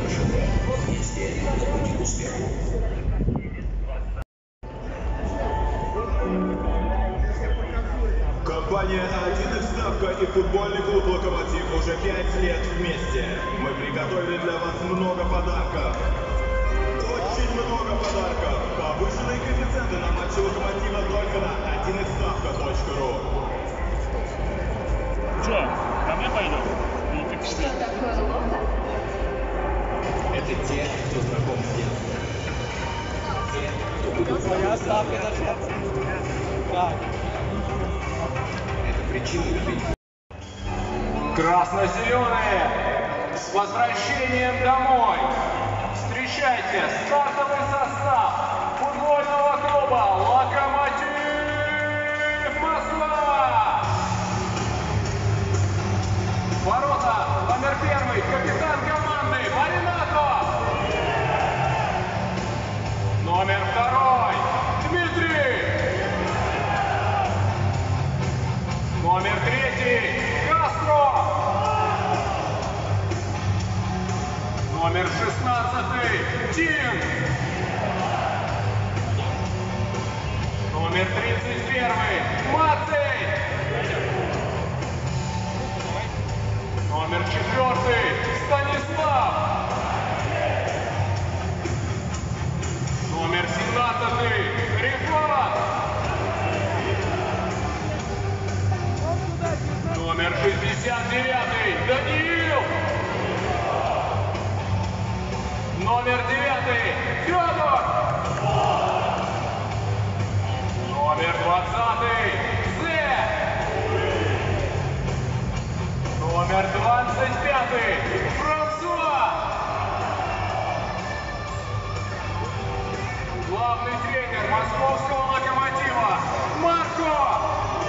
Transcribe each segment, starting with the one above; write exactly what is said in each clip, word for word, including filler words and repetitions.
ЖП. Вместе до пути к успеху. Компания один икс Ставка и футбольный клуб «Локомотив» уже пять лет вместе. Мы приготовили для вас много подарков. Очень много подарков. Повышенные коэффициенты на матче «Локомотива» только на один икс ставка точка ру. Че, ко мне пойдем? Что такое локо? Это те, кто знаком с детства. Те, кто будут Твоя ставка зашла. Так. Это причина любить. Красно-зеленые, с возвращением домой! Встречайте стартовый состав футбольного клуба «Локомотив Москва». Ворота номер первый, капитан команды Маринато. Номер второй, Дмитрий. Номер третий, Кастро. Номер шестнадцатый, Тим. Номер тридцать первый, Мацей. Номер четвертый, Станислав. Номер семнадцатый, Рифат. Номер шестьдесят девятый, Даниил. Номер девятый, Федор. Номер двадцатый, Зе. Номер двадцать пятый, Франсуа. Главный тренер московского «Локомотива» Марко.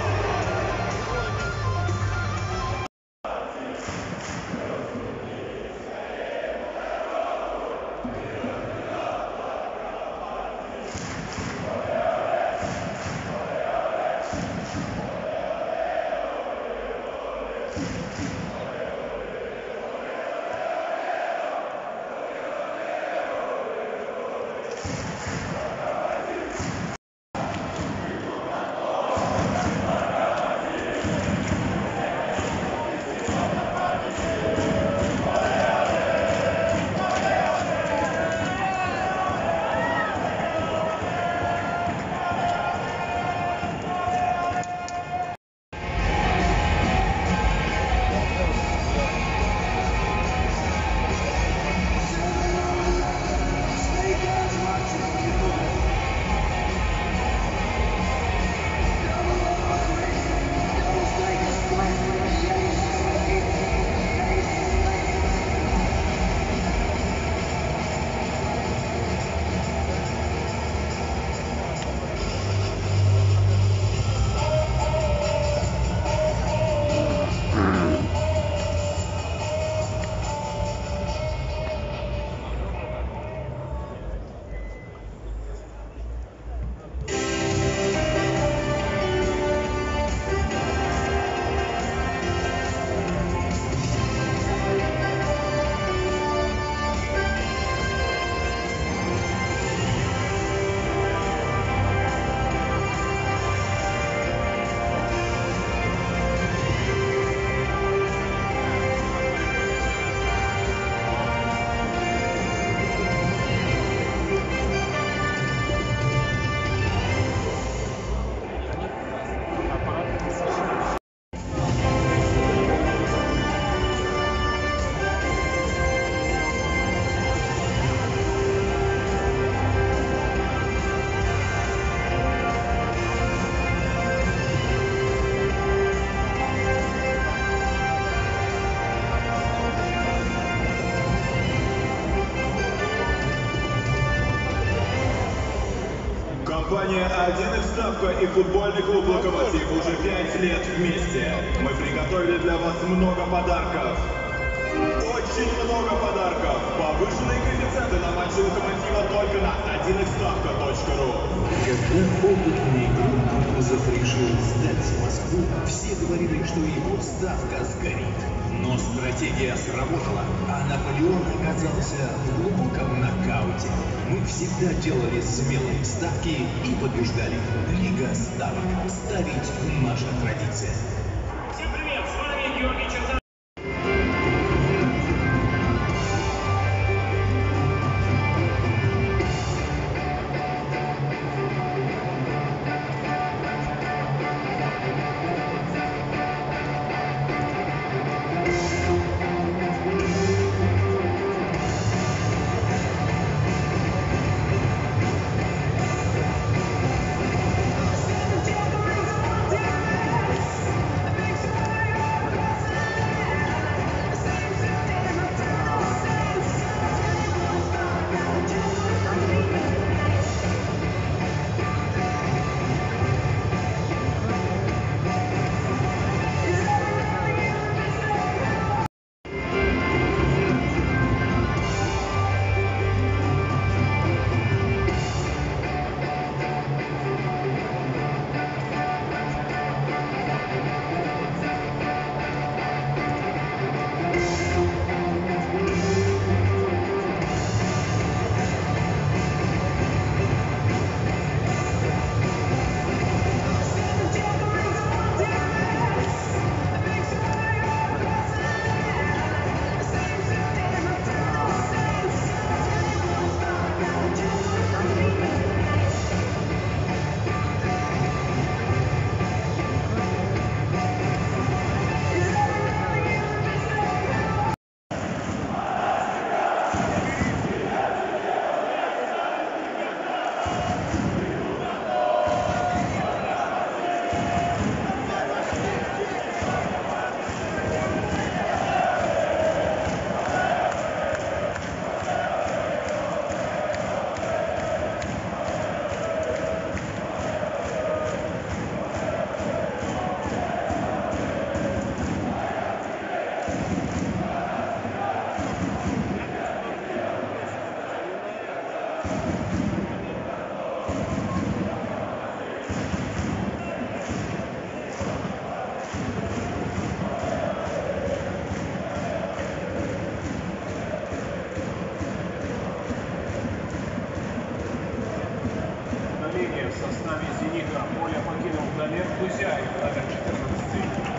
Компания один икс Ставка и футбольный клуб «Локомотив» уже пять лет вместе. Мы приготовили для вас много подарков. Очень много подарков. Повышенные коэффициенты на матче «Локомотива» только на один икс ставка точка ру. Когда опытный игрок Кутузов решил сдать Москву, все говорили, что его ставка сгорит. Но Но стратегия сработала, а Наполеон оказался в глубоком нокауте. Мы всегда делали смелые ставки и побеждали. Лига ставок. Ставить наша традиция. Всем привет, с вами Георгий Черта. В составе «Зенита» поле покинул Дамир Кузяев, номер четырнадцать.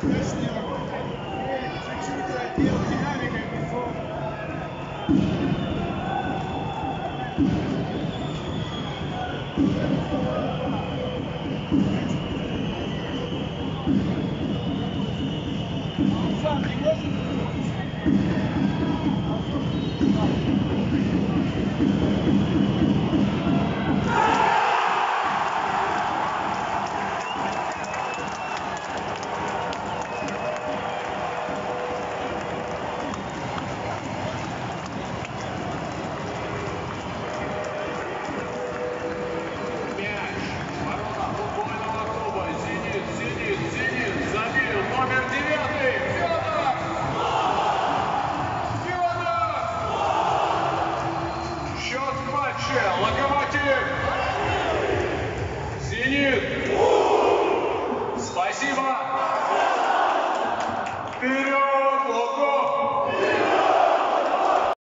Мяч. Ворота футбольного клуба «Зенит», «Зенит», «Зенит». Забил номер девятый. Федор! Федор! Счет в матче. Локомотив. «Зенит»